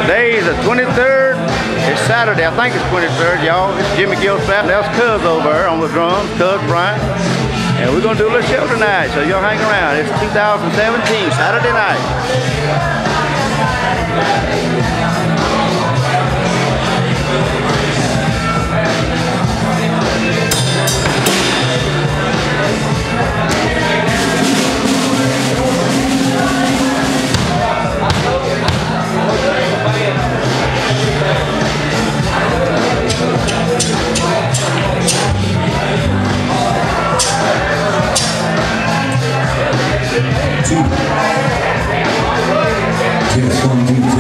Today is the 23rd. It's Saturday, I think it's 23rd, y'all. It's Jimmy Gillespie. That's Cuz over there on the drums, Cuz Bryant. And we're gonna do a little show tonight, so y'all hang around. It's 2017, Saturday night. Two. Test 1, 2, 3.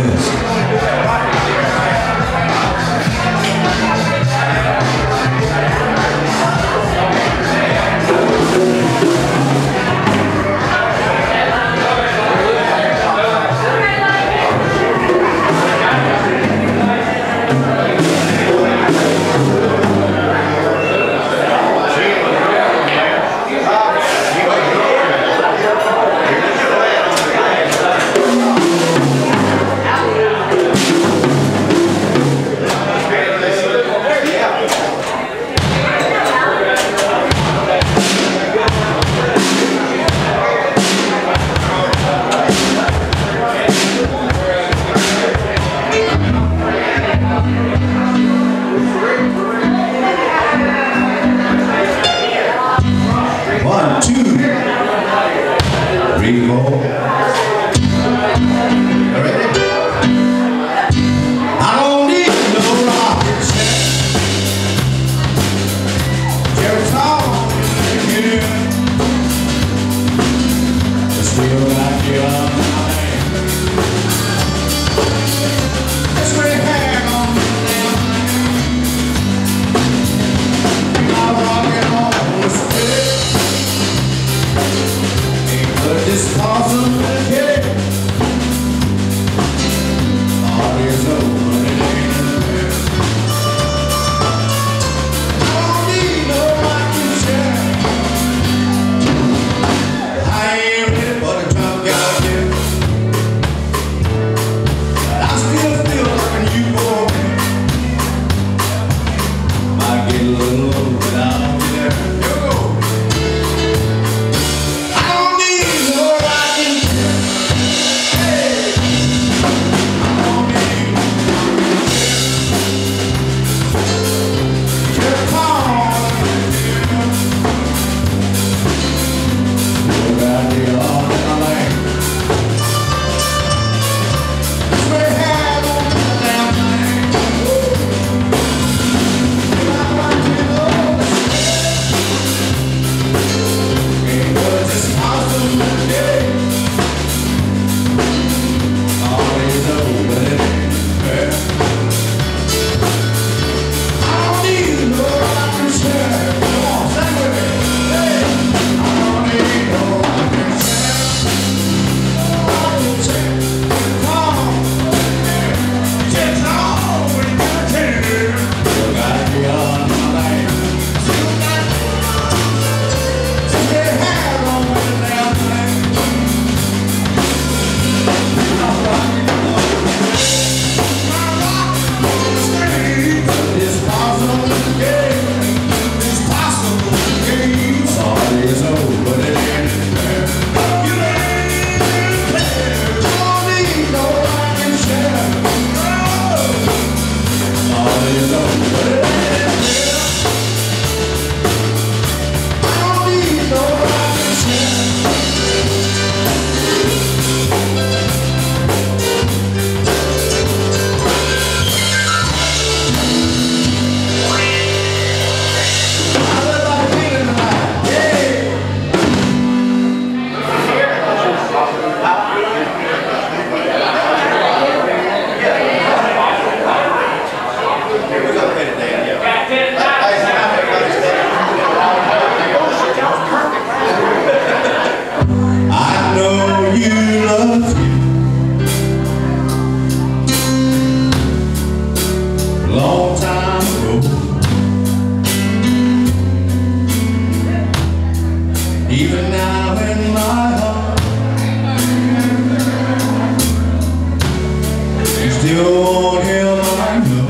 the old hill I know.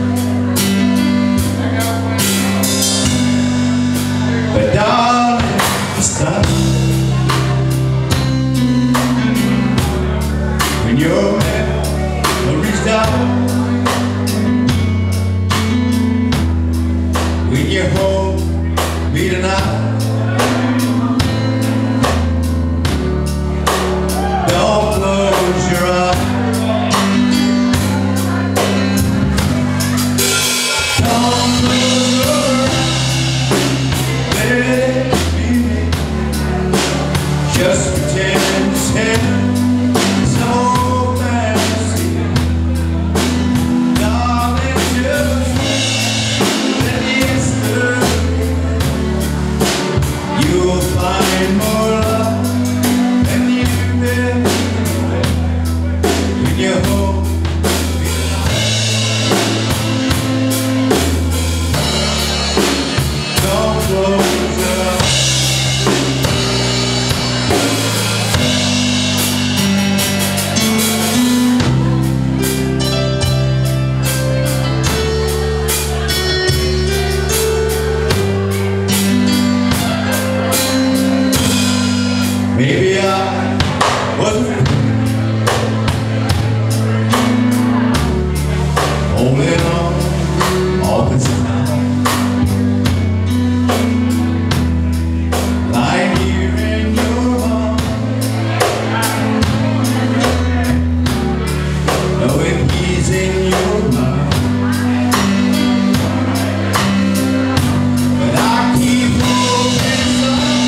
But darling, stop when your memories die. When you hold me tonight, don't close your eyes. Don't close your eyes. Let it be me. Just pretend it's heaven. It's no fantasy. Darling, just let it slip. You'll find more love than you've been when you hold me tonight. Don't close your eyes. Maybe I wasn't holding on all this time, lying here in your arms, knowing he's in your mind. But I keep hoping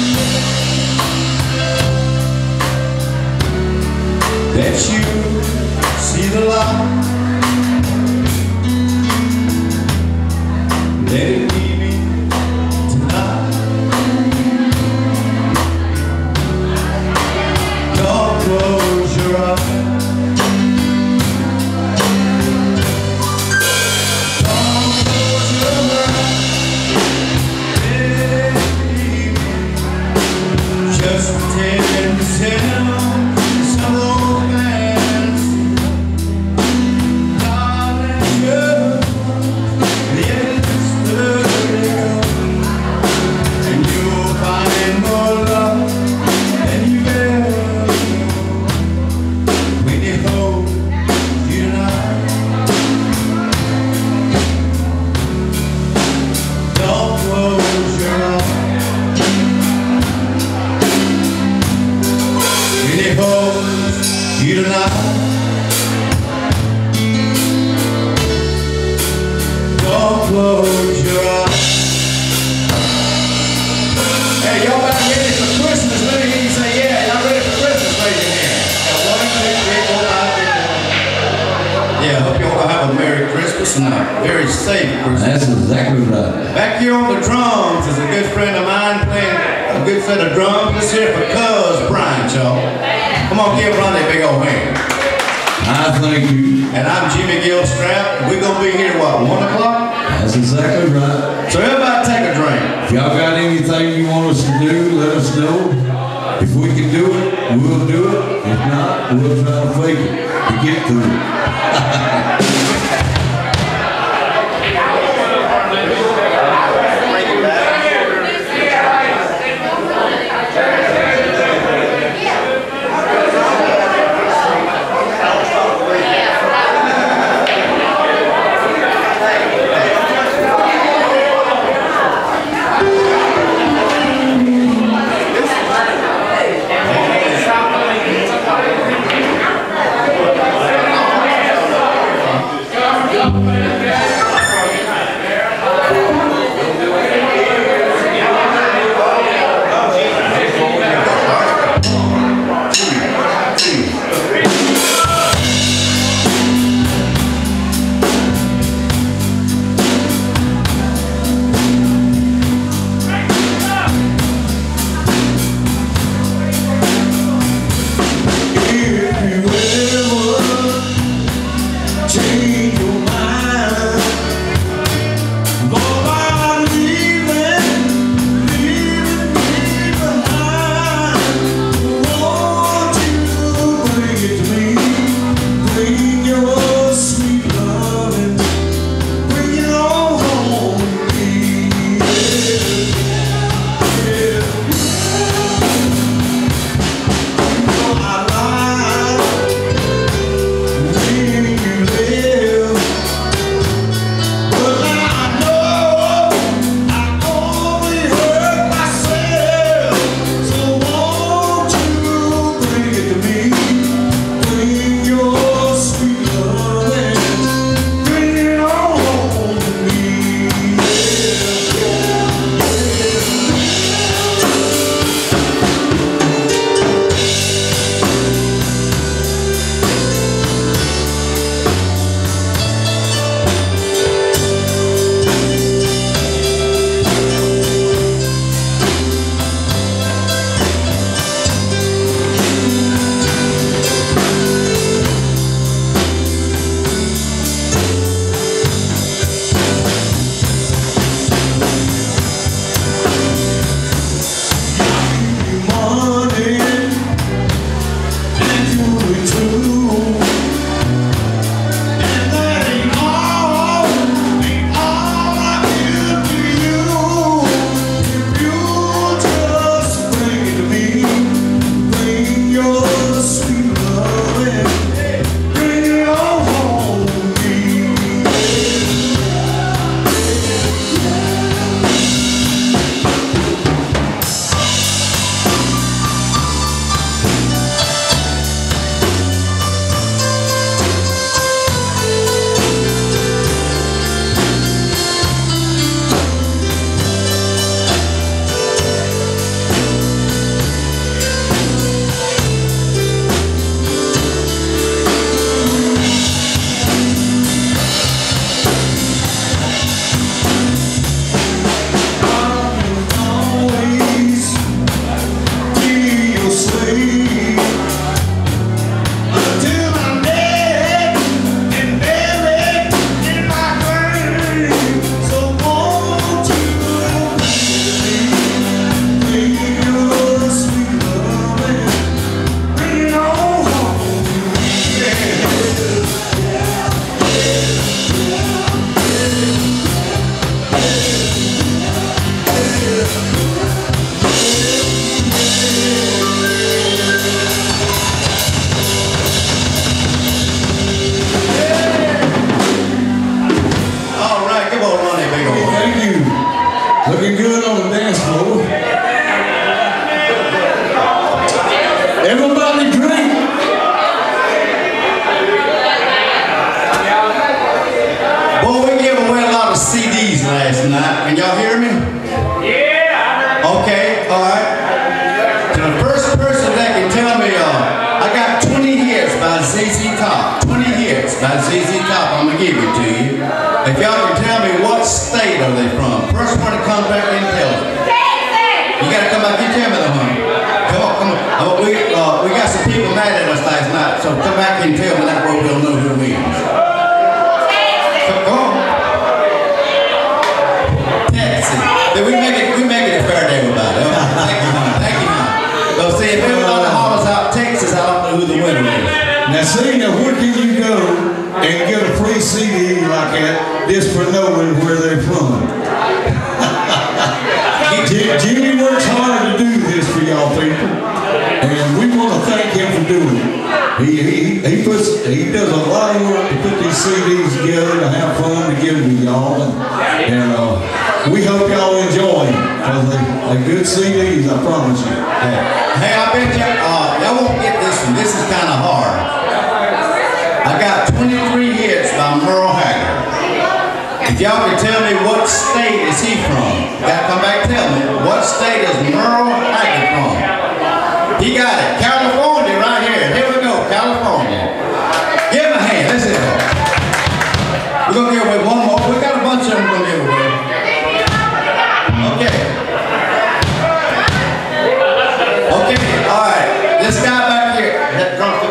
that you see the light. Let it be me tonight. Don't close your eyes. Don't close your eyes. Let it be me. Just pretend to tell some old fantasy. Darling, just let it slip. And you'll find more love than you've ever known when you hold you tonight. Don't close your eyes. When you hold you tonight. Don't close your eyes. Hey, y'all about ready for Christmas? Let me hear you say yeah. Y'all ready for Christmas? Raise your hand. Yeah, 1, 2, 3, 4, 5, 6, 7. Yeah, hope y'all have a Merry Christmas and a very safe Christmas. That's exactly right. Back here on the drums is a good friend of mine playing a good set of drums. This here for Cuz Bryant, y'all. Come on, give Ronnie a big old hand. I thank you. And I'm Jimmy Gilstrap. We're going to be here, what, 1 o'clock? That's exactly right. So everybody take a drink. If y'all got anything you want us to do, let us know. If we can do it, we'll do it. If not, we'll try to fake it to get through it. by ZZ Top. I'm gonna give it to you. If y'all can tell me what state are they from? First one that comes back in tells me. You gotta come back and tell me the honey. Come on. We got some people mad at us last night, so come back and tell me that way we'll know who wins. So come on. Texas. We make it a fair day, everybody. Thank you, honey. Thank you, honey. So see, if everybody hollers out Texas, I don't know who the winner is. Now see, where can you go and get a free CD like that just for knowing where they're from? Jimmy works hard to do this for y'all people, and we want to thank him for doing it. He does a lot of work to put these CDs together to have fun to give to y'all, and we hope y'all enjoy them because they're good CDs, I promise you. Hey, I bet y'all won't get this one. This is kind of hard. I got 23 hits by Merle Haggard. If y'all can tell me what state is he from, you gotta come back and tell me, what state is Merle Haggard from? He got it. California right here. Here we go, California. Give him a hand. Let's see. We're gonna give away one more. We got a bunch of them we're gonna give away. Okay. Okay, all right. This guy back here. That drumstick.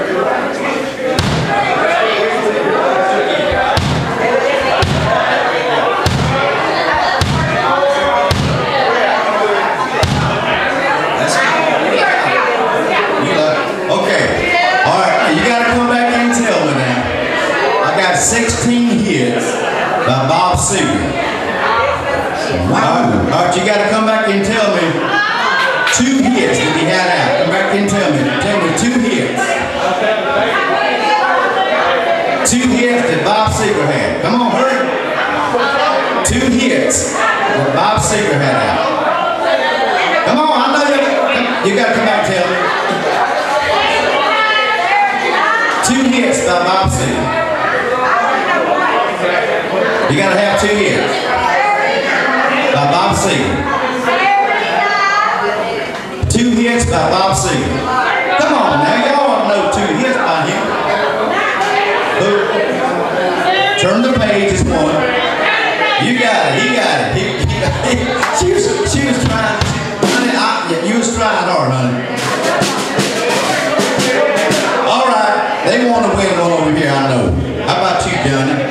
Okay. All right. You got to come back and tell me now. I got 16 hits by Bob Seger. Wow. All right. You got to come back and tell me 2 hits that he had out. Come back and tell me 2 hits. 2 hits that Bob Seger had. Come on, hurry. 2 hits that Bob Seger had out. Come on, I know you got to come back and tell me. 2 hits by Bob Seger. You got to have 2 hits by Bob Seger. 2 hits by Bob Seger. Come on now, y'all want to know 2 hits by him. Turn the page, it's one. You got it, he got it. She was trying, honey, you was trying hard, honey. All right, they want to win one over here, I know. How about you, Johnny?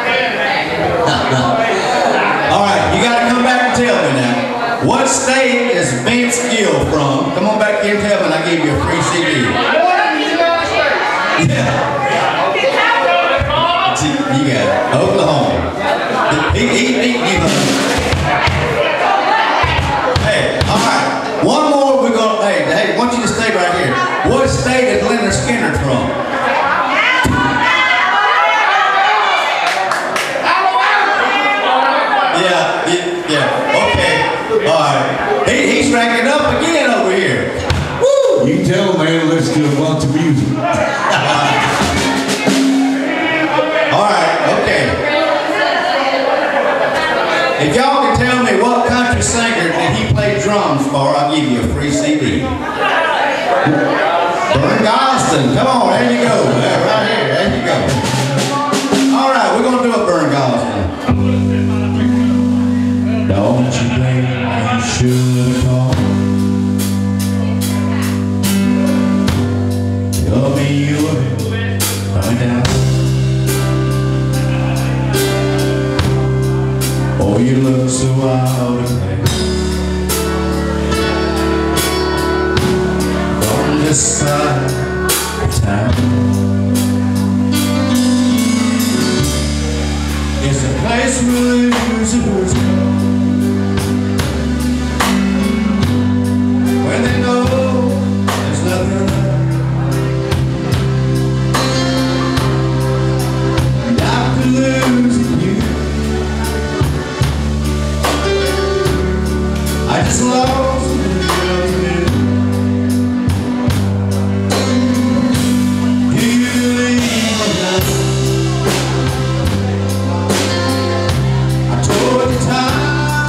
All right, you got to come back and tell me now. What state is Vince Gill from? Come on back here and tell me, and I give you a free CD. Yeah. You got it. Oklahoma. Hey, all right. One more we're going to, hey, I want you to stay right here. What state is Leonard Skinner from? Yeah, okay. All right. He's racking up again over here. Woo! You tell him, man, let's do a bunch of music. All right, okay. If y'all can tell me what country singer did he play drums for, I'll give you a free CD. Vern Gosdin. Come on, there you go. Right here, there you go. All right, we're going to do a Vern Gosdin. Don't you think you should call? Tell me you were coming down. Oh, you look so out of place from this side of town. It's a place where losers go when they know there's nothing left. After losing you, I just lost you. Do you believe in love? I told you time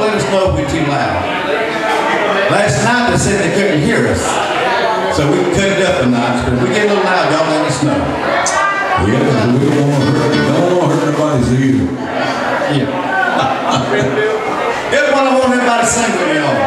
let us know if we're too loud. Last night they said they couldn't hear us. So we cut it up a notch, but if we get a little loud, y'all let us know. Yeah, we don't want to hurt nobody's ear. Yeah. Here's one I want everybody to sing with me on.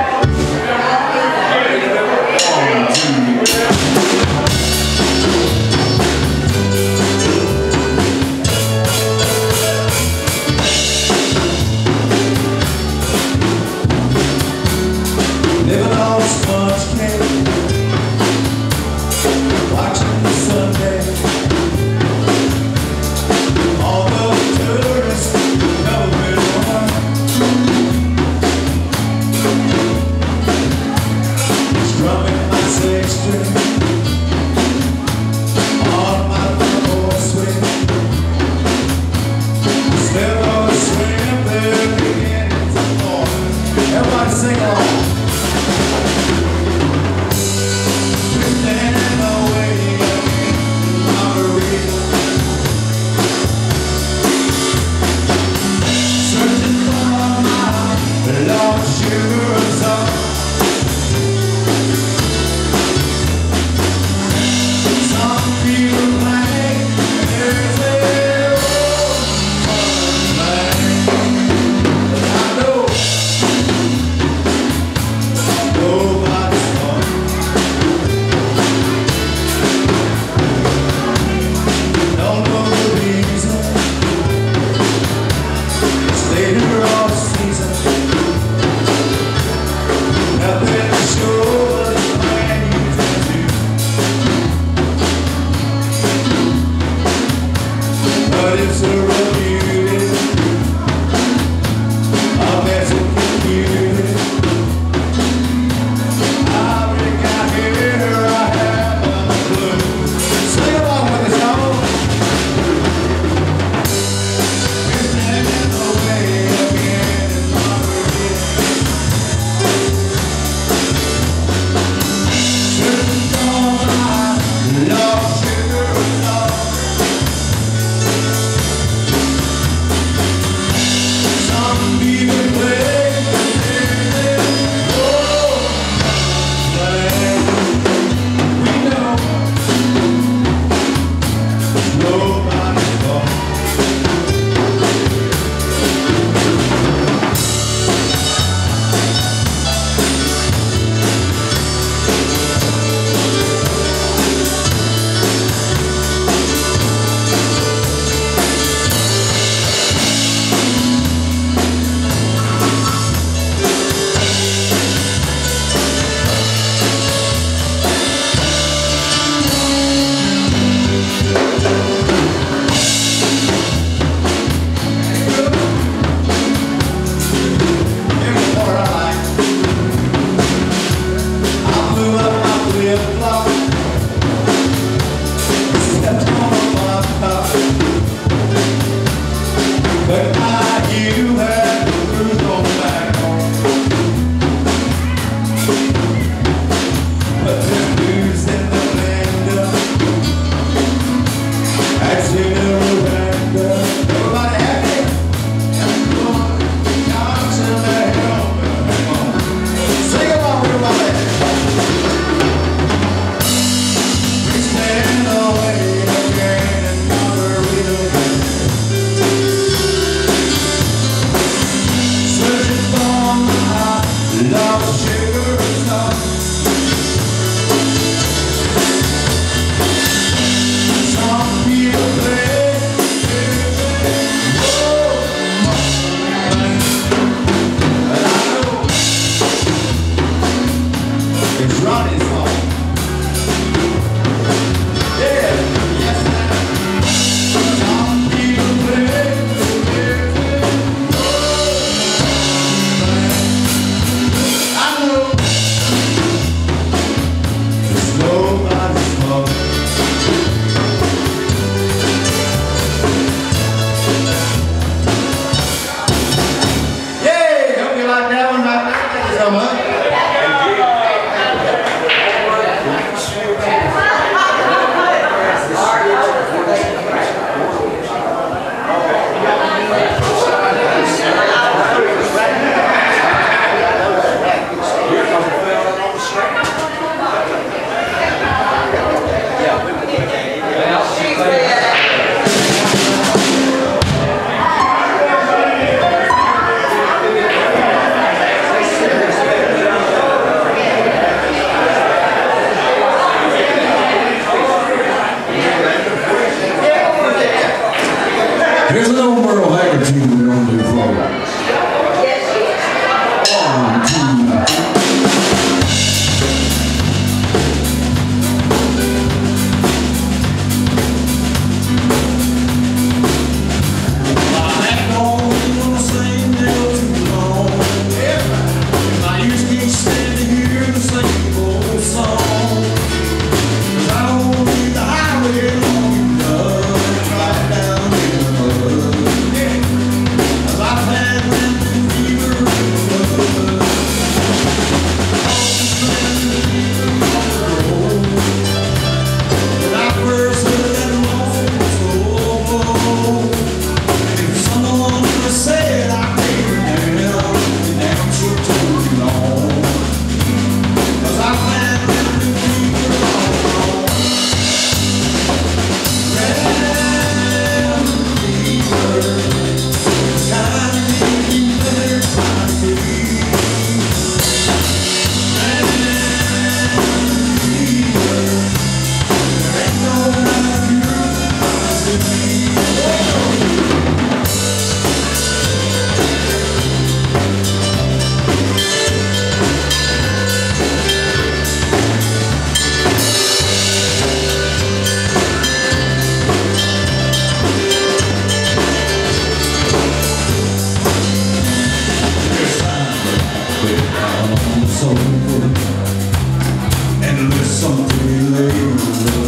Living on sponge cake, watching the Sunday. All those tourists know where we are. Strumming my six string on my four swing. Still on swing there beginning to morning. Everybody sing along. Here's an old Merle Haggard tune we're going to do for you. 1, 2, 3. And there's something later.